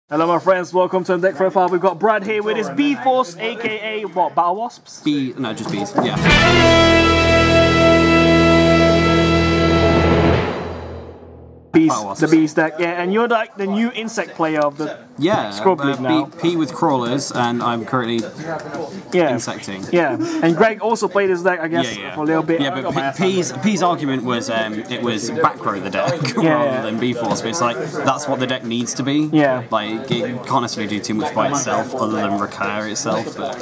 Hello my friends, welcome to the Deck Profile. We've got Brad here with his Bee-Force, aka what, Battle Wasps? No, just bees, yeah. The bees deck, yeah, and you're like the new insect player of the Scrub League now. P with crawlers, and I'm currently insecting. Yeah, and Greg also played this deck, I guess, for a little bit. Yeah, but P's argument was it was back row the deck rather than Bee-Force, but it's like, that's what the deck needs to be. Yeah. Like, it can't necessarily do too much by itself other than recur itself, but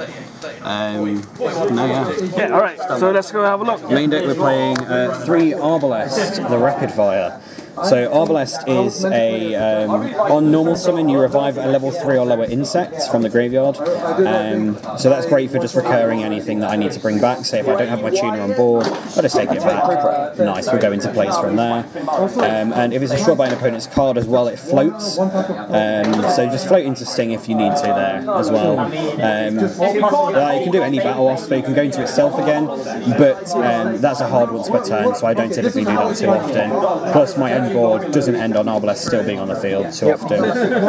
Yeah, alright, so let's go have a look. Main deck we're playing 3 Arbalest, the Rapid Fire. So Arbalest is a, on normal summon you revive a level 3 or lower insect from the graveyard, so that's great for just recurring anything that I need to bring back. Say if I don't have my tuner on board, I'll just take it back. Nice, we'll go into place from there. And if it's destroyed by an opponent's card as well, it floats, so just float into Sting if you need to there as well. You can do any Battle Wasp, you can go into itself again, but that's a hard once per turn, so I don't typically do that too often. Plus my end board doesn't end on Arbalest still being on the field too often.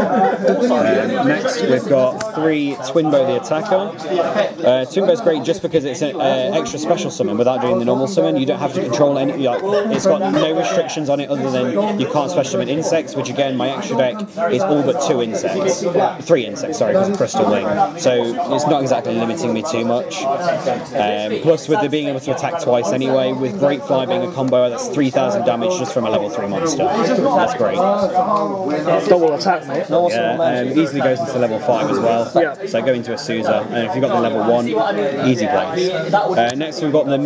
Next we've got 3 Twinbow the Attacker. Twinbow's great just because it's an extra special summon without doing the normal summon. You don't have to control any, it's got no restrictions on it other than you can't special summon insects, which again my extra deck is all but 3 insects, sorry, because of Crystal Wing. So it's not exactly limiting me too much. Plus with it being able to attack twice anyway, with Great Fly being a combo, that's 3,000 damage just from a level 3 monster. That's great. Double attack, mate. Yeah, easily goes into level 5 as well. Yeah. So go into a Sousa, and if you've got the level 1, easy plays. Next we've got the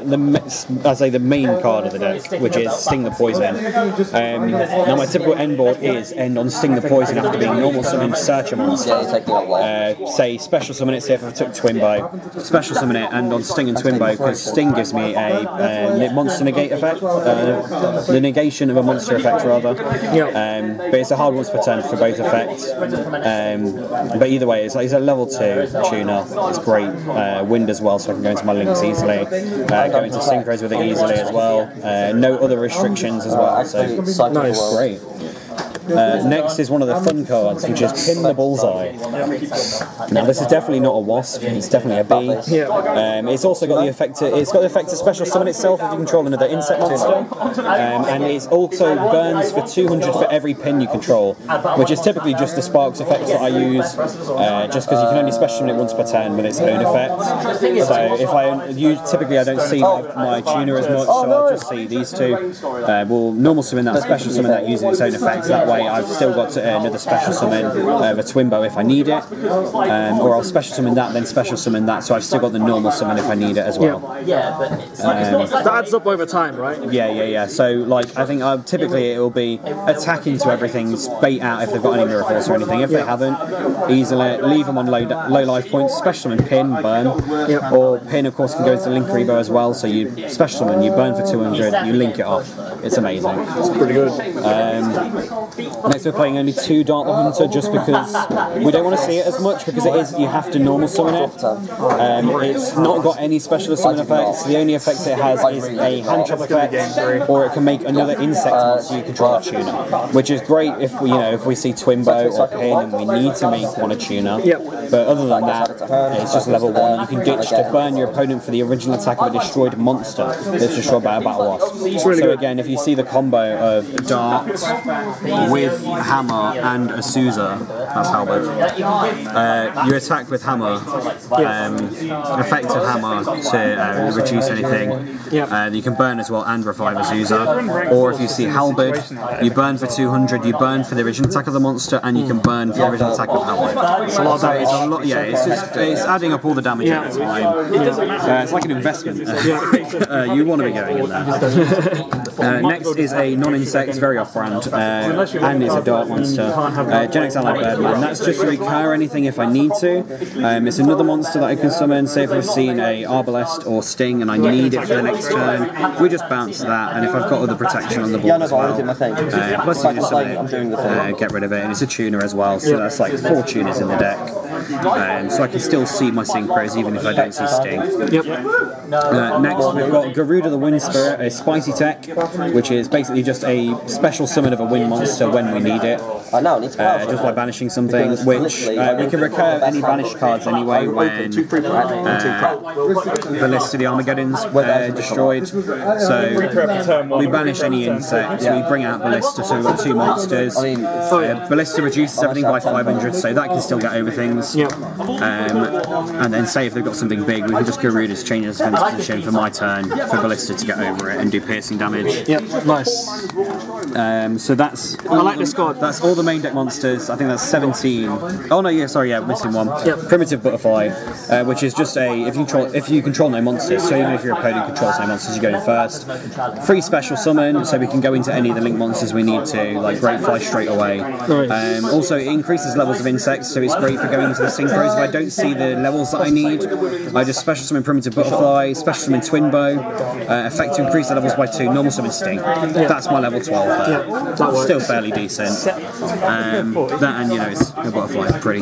main card of the deck, which is Sting the Poison. Now my typical end board is end on Sting the Poison after being normal summon, search a monster. Say special summon it, say if I took Twinbow, special summon it, and on Sting and Twinbow, because Sting gives me a monster negate effect, the negation of a monster effect rather. But it's a hard once per turn for both effects. But either way, it's a level 2 tuner. It's great. Wind as well, so I can go into my links easily. Go into synchros with it easily as well. No other restrictions as well. So nice, great. Next is one of the fun cards, which is Pin the Bullseye. Now this is definitely not a wasp, it's definitely a bee. It's also got the effect to special summon itself if you control another insect monster, and it also burns for 200 for every pin you control, which is typically just the Sparks effect that I use, just because you can only special summon it once per turn with its own effect. So if I use, typically I don't see my tuner as much, so I'll just see these two. We'll normal summon that, special summon that using its own effects. That way I've still got another special summon of a Twinbow if I need it, or I'll special summon that, then special summon that, so I've still got the normal summon if I need it as well. That adds up over time, right? Yeah. So like I think typically it will be attacking to everything, bait out if they've got any Mirror Force or anything. If they haven't, easily leave them on low life points, special summon Pin, burn, or Pin of course can go into Link Rebo as well, so you special summon, you burn for 200, you link it off. It's amazing. It's pretty good. Next we're playing only 2 Dart the Hunter just because we don't want to see it as much, because it is, you have to normal summon it. It's not got any special summon effects. The only effects it has is a hand trap effect, or it can make another insect monster you control a tuner, which is great if we see Twinbow or Pin and we need to make one a tuner. But other than that, it's just level 1. You can ditch to burn your opponent for the original attack of a destroyed monster that's destroyed by a Battle Wasp. So again, if you see the combo of Dart with Hammer and a Sousa, that's Halberd. You attack with Hammer, effective Hammer to reduce anything. You can burn as well and revive a Sousa. Or if you see Halberd, you burn for 200, you burn for the original attack of the monster, and you can burn for the original attack of Halberd. It's a lot. It's adding up all the damage at the time. It's like an investment. You want to be going in there. Next is a non-insect, very off-brand, and is a Dart monster. Genex Allied Birdman. That's just to recur anything if I need to. It's another monster that I can summon. Say if I've seen a Arbalest or Sting and I need it for the next turn, we just bounce that, and if I've got other protection on the board as well, plus you just summon it, get rid of it, and it's a tuner as well, so that's like 4 tuners in the deck. So I can still see my synchros even if I don't see Sting. Next we've got Garuda the Wind Spirit, a spicy tech. which is basically just a special summon of a wind monster when we need it. Just by banishing something, which we can recur any banished cards anyway when Ballista the Armageddons were destroyed. So we banish any insects, we bring out Ballista, so we've got 2 monsters. Ballista reduces everything by 500, so that can still get over things. And then say if they've got something big, we can just Garuda's change its defense position for my turn for Ballista to get over it and do piercing damage. Nice. So that's I like the squad. That's all the main deck monsters. I think that's 17. Oh no, missing one. Primitive Butterfly, which is just if you control no monsters, so even if your opponent controls no monsters, you go in first. Free special summon, so we can go into any of the link monsters we need to, like Great Fly straight away. Also, it increases levels of insects, so it's great for going into the synchros. If I don't see the levels that I need, I just special summon Primitive Butterfly, special summon Twin Bow, effect to increase the levels by 2, normal summon Sting. That's my level 12 there. Still fairly decent. That and it's a butterfly, pretty.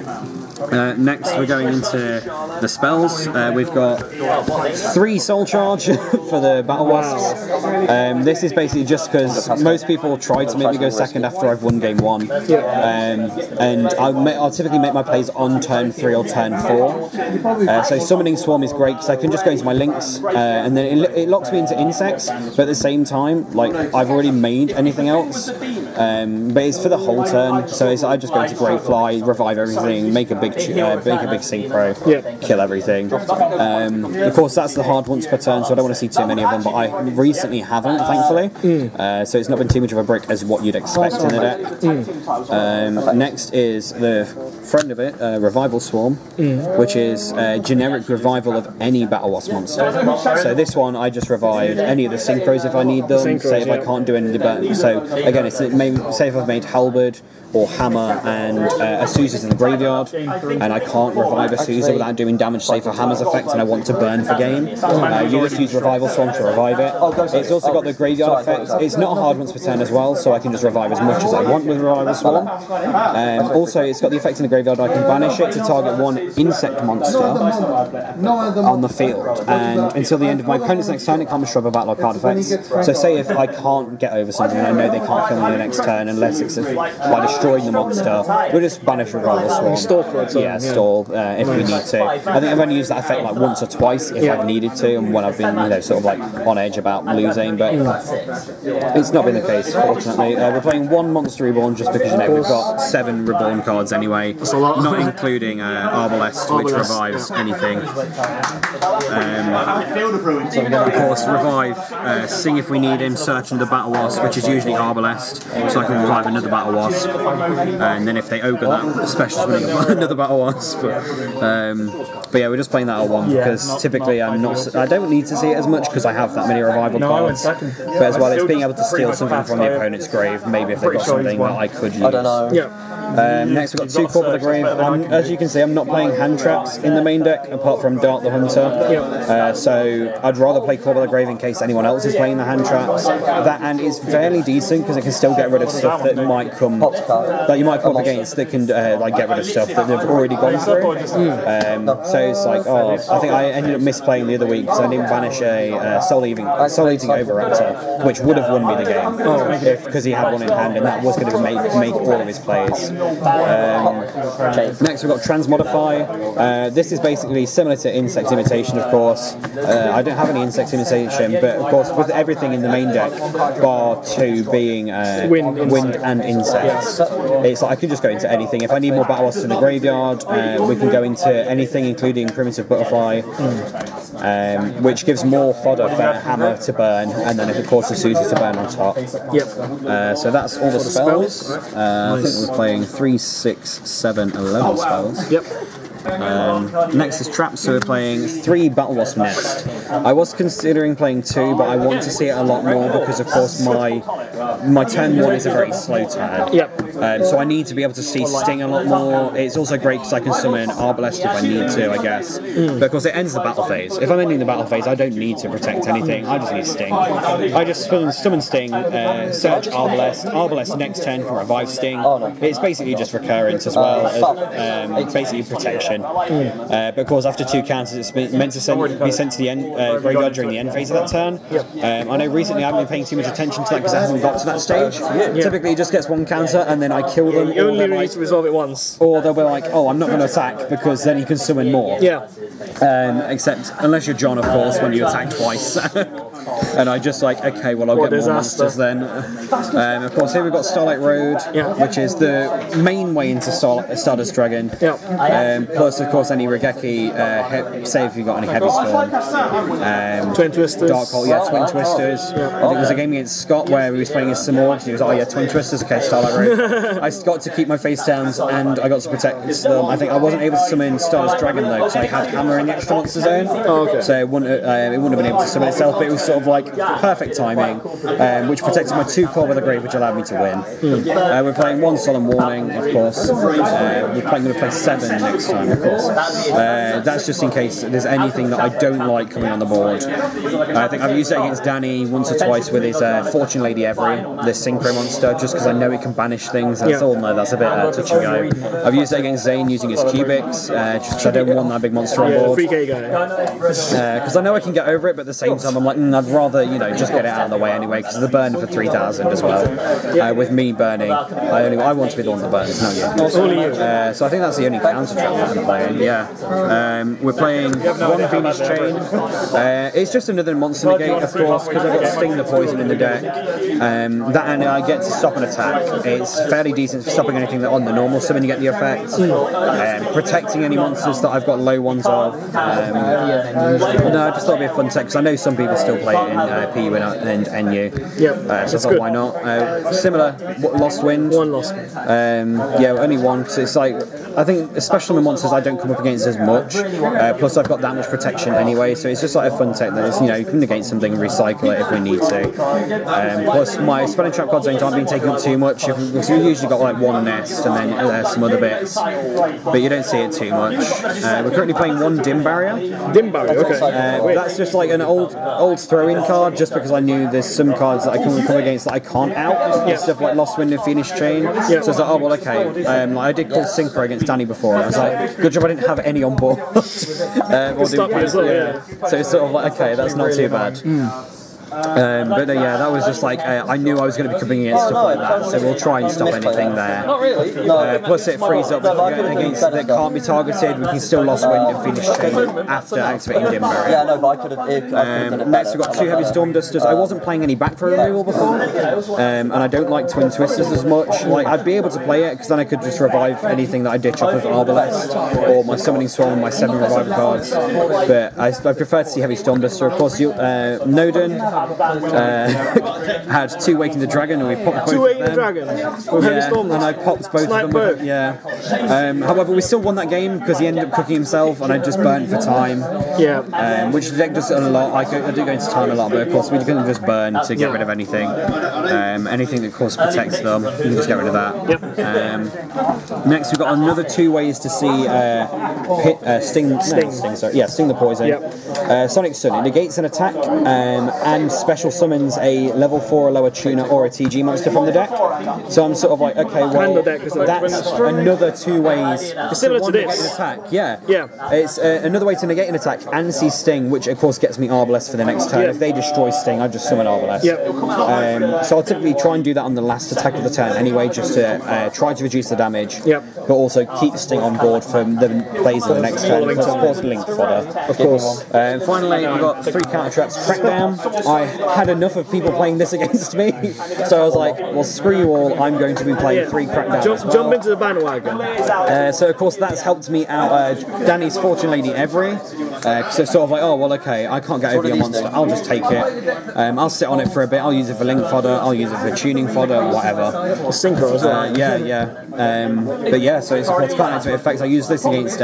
Next we're going into the spells. We've got 3 Soul Charge for the Battle Wasps. This is basically just because most people try to make me go second after I've won game 1. And I'll typically make my plays on turn 3 or turn 4. So Summoning Swarm is great because I can just go into my links and then it locks me into insects, but at the same time, like, I've already made anything else. But it's for the whole turn, so I just go into Great Fly, revive everything, make a big synchro, kill everything. Of course, that's the hard once per turn, so I don't want to see too many of them, but I recently haven't, thankfully. So it's not been too much of a brick as what you'd expect in the deck. Next is the friend of it, Revival Swarm, which is a generic revival of any Battle Wasp monster. So this one, I just revive any of the synchros if I need them, say if I can't do any of the... So again, say if I've made Halberd or Hammer and Azusa's in the graveyard, and I can't revive Azusa without doing damage, say for Hammer's effect, and I want to burn for game, you just use Revival Swarm to revive it. It's also got the graveyard effect. It's not a hard once per turn as well, so I can just revive as much as I want with Revival Swarm. Also, it's got the effect in the graveyard, I can banish it to target 1 insect monster on the field, and until the end of my opponent's next turn, it can't destroy a battle or card effects. So say if I can't get over something, and I know they can't kill me the next turn unless it's by destroying the monster, we'll just banish Revival Swarm. Stall for it. Stall if we need to. I think I've only used that effect like once or twice if I've needed to, and when I've been sort of like on edge about losing, but it's not been the case, fortunately. We're playing 1 Monster Reborn just because we've got 7 Reborn cards anyway, not including Arbalest, which revives anything. Of course, revive Sing if we need him, Search under Battle Wasp, which is usually Arbalest, so I can revive another Battle Wasp, and then if they ogre that, special spinning another Battle Wasp. But yeah, we're just playing that at 1 because typically I don't need to see it as much because I have that many revival cards. But as well, it's being able to steal something from the opponent's grave, maybe if they've got something that I could use. I don't know. Next we've got 2 Corp of the Grave. As you can see, I'm not playing hand traps in the main deck apart from Dart the Hunter. So I'd rather play Corp of the Grave in case anyone else is playing the hand traps. That and it's fairly decent because it can still get rid of stuff that might come that you might come up against that can like get rid of stuff that they've already gone through. So it's like, I think I ended up misplaying the other week because I didn't banish a Soul Eating Overraptor, which would have won me the game because he had one in hand, and that was going to make all of his plays. Next we've got Transmodify. This is basically similar to Insect Imitation, of course. I don't have any Insect Imitation, but of course with everything in the main deck, bar 2 being wind and insects, it's like I can just go into anything. If I need more Battle Wasps in the graveyard, we can go into anything including Primitive Butterfly, which gives more fodder for Hammer to burn, and then of course the Susie to burn on top. So that's all the spells. I think we're playing 3, 6, 7, 11 spells. Next is Traps, so we're playing 3 Battle Wasp Nest. I was considering playing 2, but I want to see it a lot more because of course my turn 1 is a very slow turn. So I need to be able to see Sting a lot more. It's also great because I can summon Arbalest if I need to, I guess. But of course it ends the battle phase. If I'm ending the battle phase, I don't need to protect anything, I just need Sting. I just summon Sting, search Arbalest next turn can revive Sting. It's basically just recurrence as well as basically protection. attention. But of course, after 2 counters, it's meant to be sent to the end graveyard during the end phase of that turn. I know recently I haven't been paying too much attention to that because it hasn't got to that stage. Typically, it just gets 1 counter and then I kill them. You only need to resolve it once. Or they'll be like, oh, I'm not going to attack because then you can summon more. Yeah. Except, unless you're John, of course, when you attack twice. And I just like, okay, well, I'll get more monsters then. Of course, here we've got Starlight Road, which is the main way into Stardust Dragon. Plus, of course, any Regeki, say if you've got any Heavy Storm. Twin Twisters. Dark Hole, Twin Twisters. I think there was a game against Scott where he was playing as Simorg, and he was like, oh yeah, Twin Twisters, okay, Starlight Road. I got to keep my face downs and I got to protect them. I think I wasn't able to summon Stardust Dragon though, because I had Hammer in the extra monster zone. So it wouldn't have been able to summon itself, but it was sort of like perfect timing, which protected my 2 core with a grave, which allowed me to win. We're playing 1 Solemn Warning, of course. We're going to play 7 next time, of course. That's just in case there's anything that I don't like coming on the board. I think I've used it against Danny once or twice with his Fortune Lady Every, this Synchro monster, just because I know it can banish things. That's all. No, that's a bit touch and go. I've used it against Zane using his Cubics, just because I don't want that big monster on board. 3K guy. Because I know I can get over it, but at the same time I'm like, I'd rather just get it out of the way anyway, because the burn for 3,000 as well. With me burning, I want to be the one that burns, not you. Only you. So I think that's the only counter trap that I'm playing. We're playing 1 Phoenix Chain. It's just another monster negate, of course, because I've got Sting the Poison in the deck. That and I get to stop an attack. It's fairly decent for stopping anything that on the normal summon you get the effect. Protecting any monsters that I've got low ones of. No, I just thought it'd be a fun tech because I know some people still play it in PU and NU. So I thought, why not? Similar, Lost Wind. 1 Lost Wind. Only 1. So it's like, I think, especially with monsters I don't come up against as much. Plus, I've got that much protection anyway, so it's just like a fun tech that is, you can negate something and recycle it if we need to. Plus, my spell and trap card zones aren't being taken up too much. Because we usually got like 1 nest and then some other bits, but you don't see it too much. We're currently playing 1 Dim Barrier. Dim Barrier, okay. That's just like an old throw-in card, just because I knew there's some cards that I can come against that I can't out. Stuff like Lost Wind and Phoenix Chain. So it's like, oh well, okay. I did call Synchro against Danny before. I was like, good job I didn't have any on board. So it's sort of like, okay, that's not too bad. But that was just like, I knew I was going to be coming against stuff like that, so we'll try and stop anything there. Not really. Plus it frees up against that can't be targeted, we can still Lost Wind and Phoenix Chain after activating Dim Barrier. Yeah, no, but I could have. Next we've got 2 Heavy Storm Dusters. I wasn't playing any back throw removal before, and I don't like Twin Twisters as much. Like, I'd be able to play it because then I could just revive anything that I ditch off of Arbalest or my Summoning Storm and my 7 revive cards. But I prefer to see Heavy Storm Duster. Of course, Noden had 2 Waking the Dragon, and we popped both 2 Waking of the them. Dragon? And I popped both of them. However, we still won that game because he ended up cooking himself, and I just burnt for time. Which the deck does a lot. I do go into time a lot, but of course we can just burn to get rid of anything. Anything that of course protects them, you can just get rid of that. Next, we've got another 2 ways to see Sting the Poison. Sonic Sun. It negates an attack and special summons a level 4 or lower tuner or a TG monster from the deck. So I'm sort of like, okay, well, that's another 2 ways. It's similar to this. Attack. It's another way to negate an attack and see Sting, which of course gets me Arbalest for the next turn. If they destroy Sting, I just summon Arbalest. So I'll typically try and do that on the last attack of the turn anyway, just to try to reduce the damage, but also keep Sting on board for the plays of the next turn. Of course, linked fodder. Of course. Finally, we've got 3 counter traps. Crackdown. I had enough of people playing this against me, so I was like, well, screw you all, I'm going to be playing 3 Crackdown. Jump into the bandwagon. So of course that's helped me out. Danny's Fortune Lady Every, so it's sort of like, oh well, okay, I can't get over your monster, I'll just take it. I'll sit on it for a bit, I'll use it for link fodder, I'll use it for tuning fodder, whatever. Synchro as well. But yeah, so it's quite activate effects. I used this against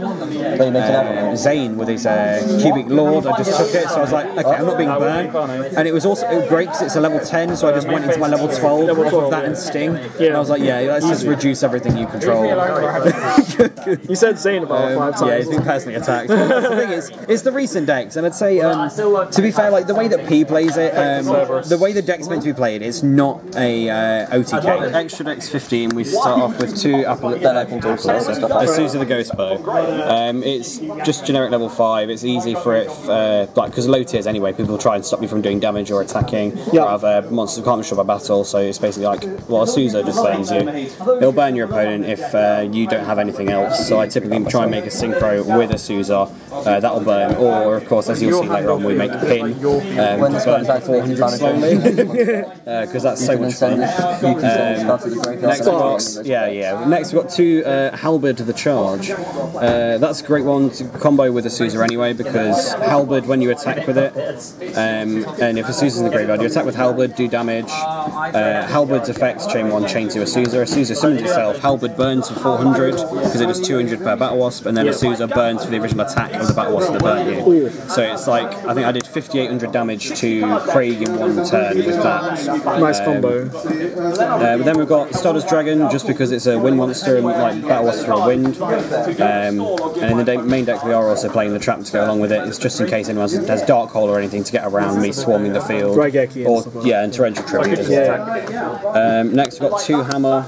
Zane with his Cubic Lord. I just took it, so I was like, okay, I'm not being burned. And it was also great because it's a level 10, so I just went into my level 12 off of that and Sting. And I was like, yeah, let's just reduce everything you control. You said Zane about 5 times. Yeah, he's been personally attacked. The thing it's the recent decks, and I'd say to be fair, like the way that P plays it, the way the deck's meant to be played, it's not a OTK. Extra decks 15. We start off with 2 Azusa the Ghost Bow. It's just generic level 5. It's easy for it, like because low tiers anyway. People try and stop you from doing damage or attacking. Or have monsters can't be shot by battle, so it's basically like Azusa just burns you. It'll burn your opponent if you don't have anything else. So I typically try and make a synchro with Azusa. That'll burn, or of course, as you'll see later on, we make a pin to burn for 400 slowly, because that's so much fun. Next we've got 2 Halberd the Charge. That's a great one to combo with Azusa anyway, because Halberd, when you attack with it, and if Azusa's in the graveyard, you attack with Halberd, do damage. Halberd's effects chain 1, chain 2 Azusa. Azusa summons itself. Halberd burns for 400 because it does 200 per Battle Wasp, and then Azusa burns for the original attack of the Battle Wasp that burnt you. So it's like, I think I did 5,800 damage to Craig in 1 turn with that. Nice combo. But then we've got Stardust Dragon, just because it's a wind monster and like Battle Wasp for a wind. And in the main deck we are also playing the trap to go along with it. It's just in case anyone has Dark Hole or anything to get around me swarming the field. Raigeki and Torrential Tribute as well. Next we've got 2 Hammer.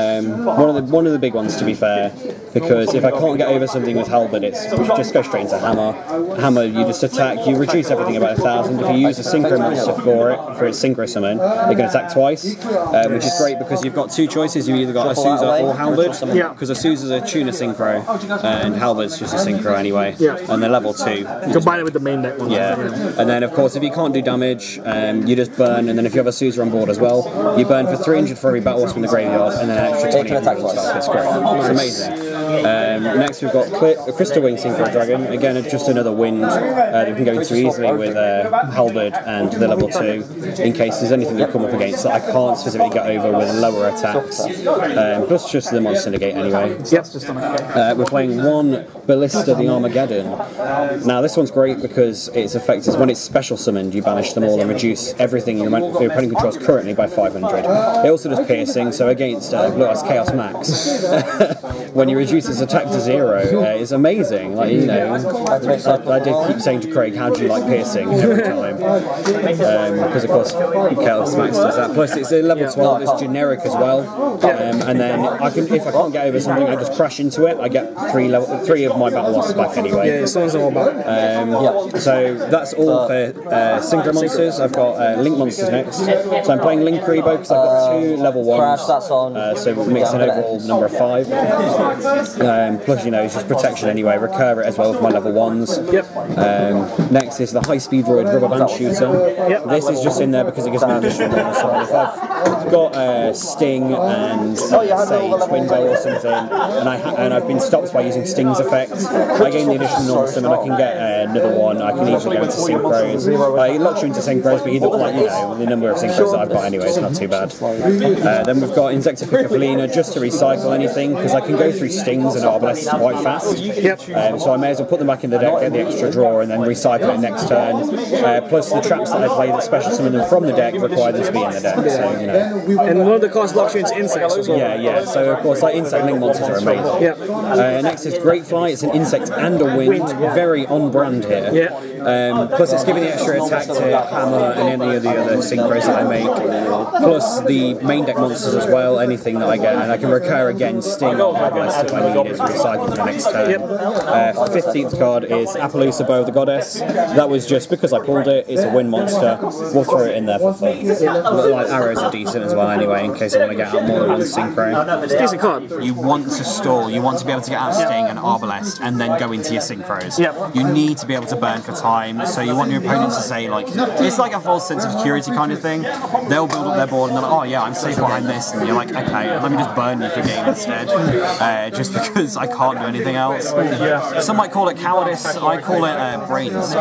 One of the big ones, to be fair, because if I can't get over something with Halberd, it's just go straight into Hammer. Hammer, you just attack, you reduce everything about 1,000. If you use a Synchro monster for its Synchro summon, you can attack twice, which is great because you've got 2 choices. You've either got Azusa or Halberd, because Azusa's a tuner Synchro, and Halberd's just a Synchro anyway, and they're level 2. Combine it with the main deck one. And then of course if you can't do damage, you just burn, and then if you have Azusa on board as well, you burn for 300 for every Battle Wasp in the graveyard, and then an extra 20 on top. It's great. It's amazing. Next we've got Crystal Wing Synchro Dragon. Again, just another wind that we can go into easily with Halberd and the level 2, in case there's anything you come up against that I can't specifically get over with lower attacks. Plus just the Monster Negate anyway. We're playing 1 Ballista the Armageddon. Now this one's great because its effect is when it's special summoned, you banish them all and reduce everything your opponent controls currently by 500. It also does piercing, so against Blue Eyes Chaos Max, when you reduce its attack to 0, it's amazing. Like, you know, I did keep saying to Craig, how do you like piercing every time? Because of course Chaos Max does that. Plus it's a level 12, it's generic as well. And then if I can't get over something, I just crash into it. I get 3 of my Battle Wasps back anyway. Yeah, it's all about. So that's all for Synchro monsters. I've got Link monsters next. So I'm playing Link Rebo because I've got 2 level 1s. So it makes an overall number of 5. Plus, you know, it's just protection anyway. Recur it as well with my level 1s. Next is the High Speed Droid Rubber Band Shooter. This is just in there because it gives me an additional bonus. So if I've got Sting and say Twin Bow or something, and I've been stopped by using Sting's effect, I gain the additional non-summon, and I can get another one. I can easily go into synchros. It locks you into synchros, but either, like, you know, the number of synchros that I've got anyway is not too bad. Then we've got Insecta Piccofelina just to recycle anything, because I can go through Stings and Arbalests quite fast. So I may as well put them back in the deck, get the extra draw, and then recycle it next turn. Plus the traps that I play that special summon them from the deck require them to be in the deck. So, you know. And one of the cards locks you into insects as well. Yeah. So of course, like Insect Link monsters are amazing. Next is Great Fly. It's an insect and a wind, very on brand here. Plus it's giving the extra attack to Hammer and any of the other synchros that I make. Plus the main deck monsters as well, anything that I get, and I can recur again, Sting or Arbalest if I need it to recycle for the next turn. 15th card is Appaloosa Bow of the Goddess. That was just because I pulled it, it's a wind monster, we'll throw it in there for fun. Like arrows are decent as well anyway, in case I want to get out more than one synchro. It's a decent card. You want to stall, you want to be able to get out Sting and Arbalest and then go into your synchros. You need to be able to burn for time, so you want your opponent to say, like, it's like a false sense of security kind of thing. They'll build up their board and they're like, oh yeah, I'm safe behind this, and you're like, okay, let me just burn you for game instead, just because I can't do anything else. Some might call it cowardice, I call it brains.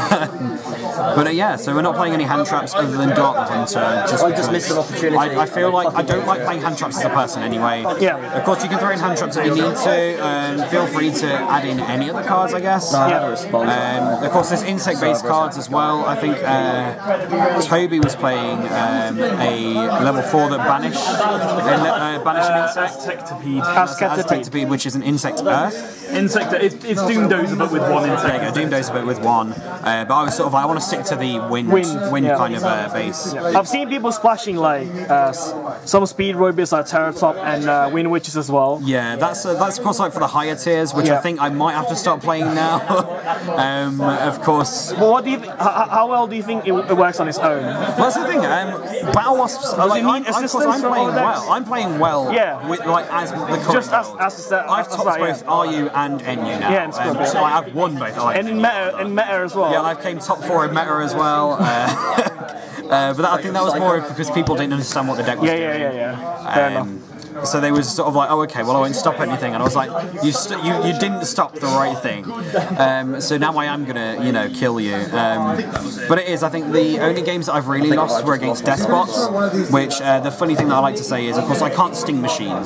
But so we're not playing any hand traps other than Dark the Hunter, just because missed an opportunity. I feel like I don't like playing hand traps as a person anyway. Of course you can throw in hand traps if you need to, feel free to add in any other cards, I guess. Of course there's insect based cards as well. I think Toby was playing a level 4 that banish an insect. Aztectipede, which is an insect earth. Insect. It's Doomdozer, but with one insect. There you go, Doomdozer, but with one. But I was sort of like, I want to stick to the wind kind of base. Yeah. I've seen people splashing like some Speedroid bits like Terratop and Wind Witches as well. Yeah, that's of course like for the higher tiers, which I think I might have to start playing now. Of course. But what do you how well do you think it works on its own? Well, that's the thing. Battle Wasps. Like, I'm playing well. Yeah. With, like as the current just as I've topped both RU and NU now. Yeah, and so I've won both. And in meta as well. Yeah, I came top 4 in meta as well. But I think that was more because people didn't understand what the deck was doing. Yeah. Fair enough. So they was sort of like, oh, okay, well, I won't stop anything, and I was like, you didn't stop the right thing. So now I am gonna, kill you. But it is, I think, the only games that I've really lost were against Despots, which the funny thing that I like to say is, of course, I can't sting machines.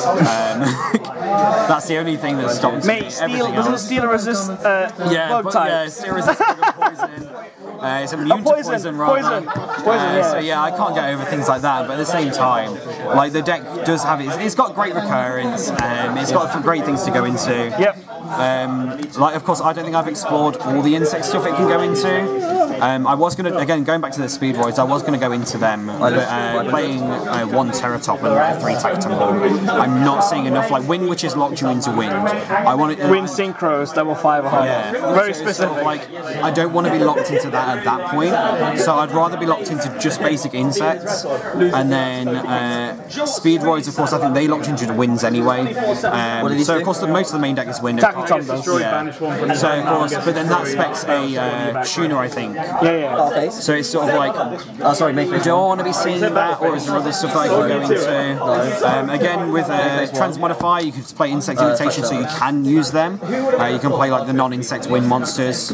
That's the only thing that stops me. Mate, doesn't steel resist bug type? Yeah, steel resist poison. It's immune to poison, rather. Poison, So yeah, I can't get over things like that. But at the same time, like the deck does have it's got great recurrence. It's got great things to go into. Yep. Like of course, I don't think I've explored all the insect stuff it can go into. I was gonna going back to the Speedroids. I was gonna go into them, but playing 1 Terratop and 3 Tactumble, I'm not seeing enough. Like Wind Witches locked you into wind. I want it. Wind Synchros, level 5 or higher. Yeah. Very specific. Sort of like I don't want to be locked into that at that point. So I'd rather be locked into just basic insects, and then Speedroids. Of course, I think they locked into the winds anyway. So of course, most of the main deck is wind. Tactumble does. Yeah. So of course, but then that specs a tuner, I think. Yeah. So it's sort of like, do I want to be seeing that, or is there other stuff that I can go into? Again, with Transmodify, you can play Insect Imitation, so you can use them. You can play like the non-insect wind monsters.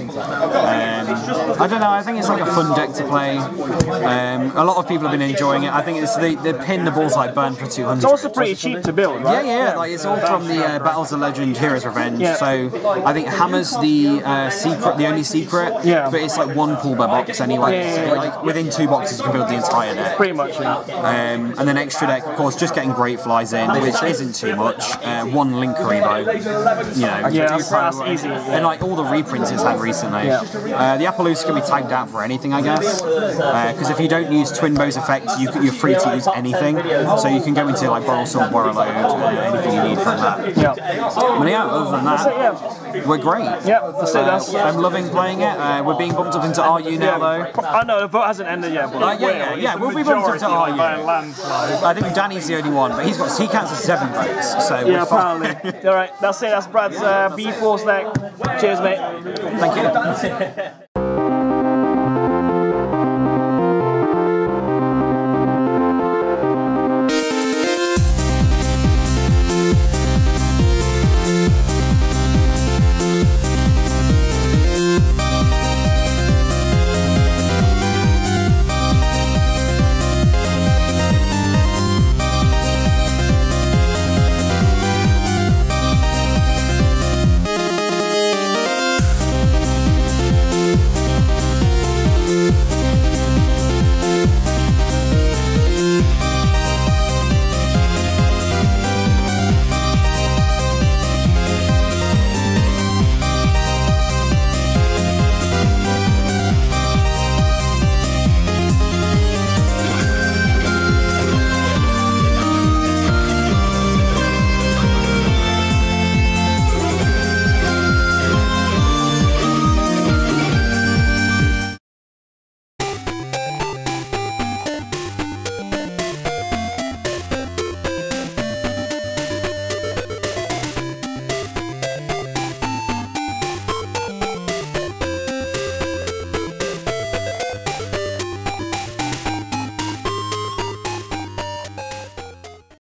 I don't know, I think it's like a fun deck to play. A lot of people have been enjoying it. I think it's the pin, the bullseye burn for 200. It's also pretty cheap to build, right? Yeah. Like it's all from the Battles of Legend, Heroes Revenge. Yeah. So I think Hammer's the secret, the only secret. Yeah. But it's like 1 pull per box anyway. So like within 2 boxes you can build the entire deck. Pretty much, yeah. And then extra deck, of course, just getting Great Flies in, which isn't too much. 1 Link Karibo, that's easy. And like all the reprints it's had recently. The Appaloosa can be tagged out for anything, I guess. Because if you don't use Twin Bows effect, you're free to use anything. So you can go into like Borrelsword, Borreload, anything you need from that. Yeah. But yeah, other than that, we're great. Yeah, that's it. I'm loving playing it. We're being bumped up into RU now, though. I know the vote hasn't ended yet, but we'll be bumped up to RU. I think Danny's the only one, but he counts as 7 votes. So yeah, apparently. All right, that's it. That's Brad's B-Force deck. Cheers, mate. Thank you.